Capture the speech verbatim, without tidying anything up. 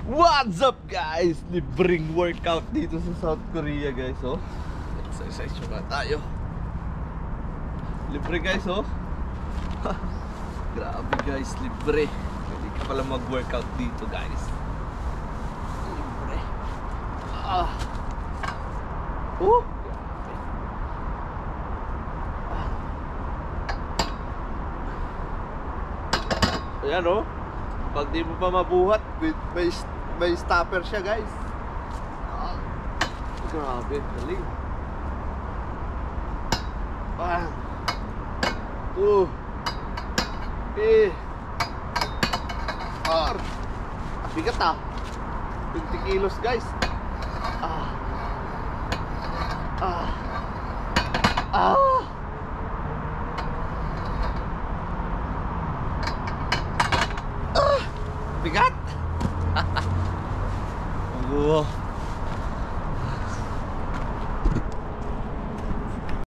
What's up guys? Libreng workout dito sa South Korea guys, oh. Exercise muna tayo. Libre guys, oh. Grabe guys, libre. Pwede ka pala mag-workout dito guys. Libre. Ah. Oh. Ayan, oh. Pag di mo pa mabuhat, may, may stopper siya guys. Ah, grabe, galing. One, two, three, four. Bigat ah, twenty kilos guys. Ah, ah, ah. Bigat. Oh.